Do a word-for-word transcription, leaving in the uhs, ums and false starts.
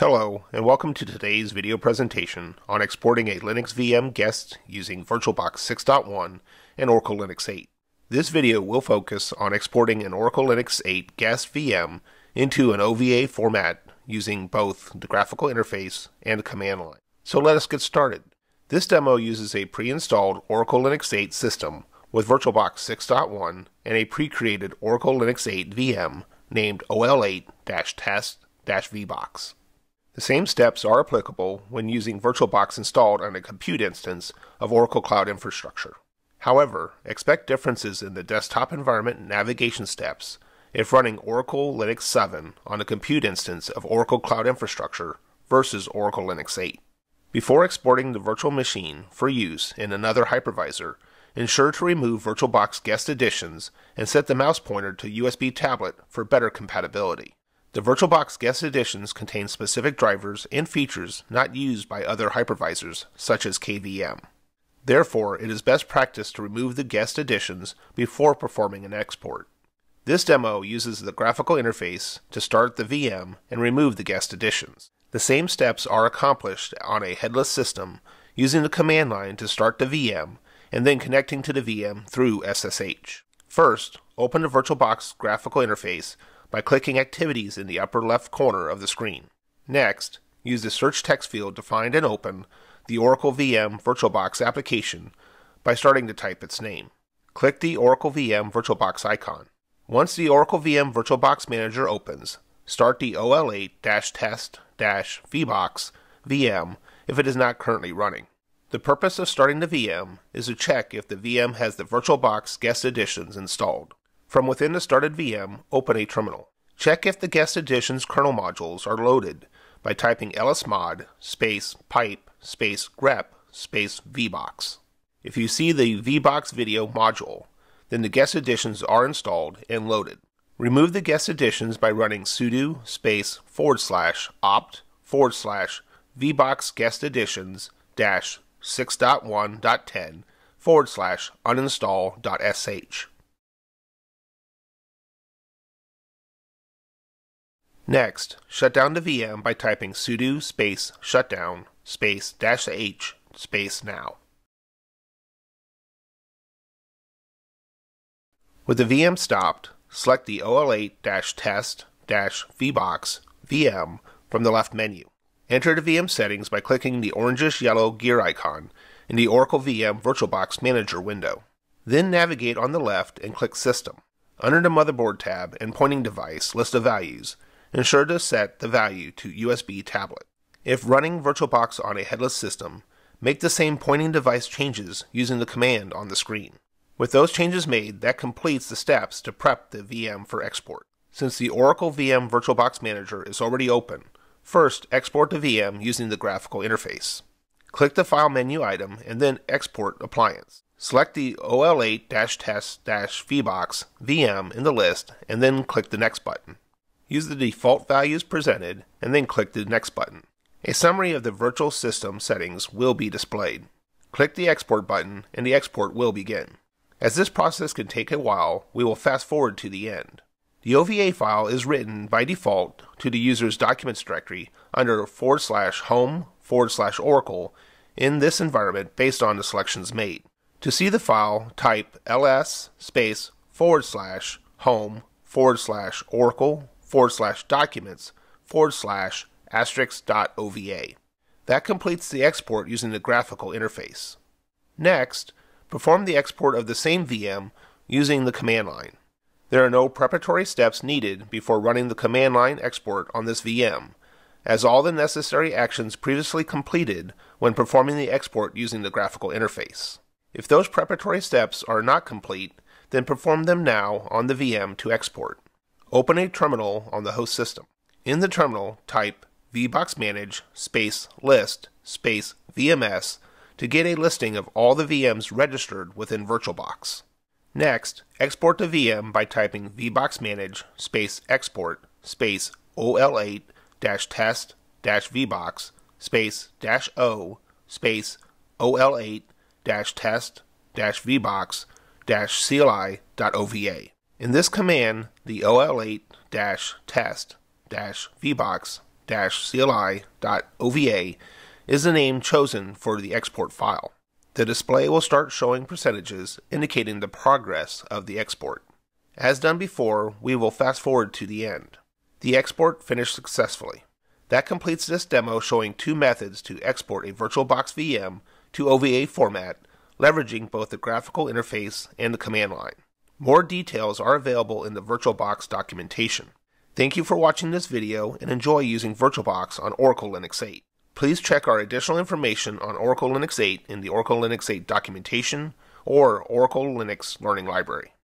Hello, and welcome to today's video presentation on exporting a Linux V M guest using VirtualBox six point one and Oracle Linux eight. This video will focus on exporting an Oracle Linux eight guest V M into an O V A format using both the graphical interface and command line. So let us get started. This demo uses a pre-installed Oracle Linux eight system with VirtualBox six point one and a pre-created Oracle Linux eight V M named O L eight test V box. The same steps are applicable when using VirtualBox installed on a compute instance of Oracle Cloud Infrastructure. However, expect differences in the desktop environment navigation steps if running Oracle Linux seven on a compute instance of Oracle Cloud Infrastructure versus Oracle Linux eight. Before exporting the virtual machine for use in another hypervisor, ensure to remove VirtualBox guest additions and set the mouse pointer to U S B tablet for better compatibility. The VirtualBox guest additions contain specific drivers and features not used by other hypervisors, such as K V M. Therefore, it is best practice to remove the guest additions before performing an export. This demo uses the graphical interface to start the V M and remove the guest additions. The same steps are accomplished on a headless system using the command line to start the V M and then connecting to the V M through S S H. First, open the VirtualBox graphical interface by clicking Activities in the upper left corner of the screen. Next, use the search text field to find and open the Oracle V M VirtualBox application by starting to type its name. Click the Oracle V M VirtualBox icon. Once the Oracle V M VirtualBox Manager opens, start the O L eight test V box V M if it is not currently running. The purpose of starting the V M is to check if the V M has the VirtualBox guest additions installed. From within the started V M, open a terminal. Check if the guest additions kernel modules are loaded by typing lsmod space pipe space grep space vbox. If you see the vbox video module, then the guest additions are installed and loaded. Remove the guest additions by running sudo space forward slash opt forward slash vbox guest additions dash six point one point ten forward slash uninstall dot sh. Next, shut down the V M by typing sudo space shutdown space dash h space now. With the V M stopped, select the O L eight test V box V M from the left menu. Enter the V M settings by clicking the orangish-yellow gear icon in the Oracle V M VirtualBox Manager window. Then navigate on the left and click System. Under the Motherboard tab and Pointing Device list of values, ensure to set the value to U S B tablet. If running VirtualBox on a headless system, make the same pointing device changes using the command on the screen. With those changes made, that completes the steps to prep the V M for export. Since the Oracle V M VirtualBox Manager is already open, first export the V M using the graphical interface. Click the File menu item and then Export Appliance. Select the O L eight test V box V M in the list and then click the Next button. Use the default values presented and then click the Next button. A summary of the virtual system settings will be displayed. Click the Export button and the export will begin. As this process can take a while, we will fast forward to the end. The O V A file is written by default to the user's documents directory under forward slash home forward slash Oracle in this environment based on the selections made. To see the file, type ls space forward slash home forward slash Oracle forward slash documents forward slash asterisk dot O V A. That completes the export using the graphical interface. Next, perform the export of the same V M using the command line. There are no preparatory steps needed before running the command line export on this V M, as all the necessary actions previously completed when performing the export using the graphical interface. If those preparatory steps are not complete, then perform them now on the V M to export. Open a terminal on the host system. In the terminal, type vboxmanage space list space V M S to get a listing of all the V Ms registered within VirtualBox. Next, export the V M by typing vboxmanage space export space O L eight test V box space dash O space O L eight test V box C L I dot O V A. In this command, the O L eight test V box C L I dot O V A is the name chosen for the export file. The display will start showing percentages indicating the progress of the export. As done before, we will fast forward to the end. The export finished successfully. That completes this demo showing two methods to export a VirtualBox V M to O V A format, leveraging both the graphical interface and the command line. More details are available in the VirtualBox documentation. Thank you for watching this video and enjoy using VirtualBox on Oracle Linux eight. Please check our additional information on Oracle Linux eight in the Oracle Linux eight documentation or Oracle Linux Learning Library.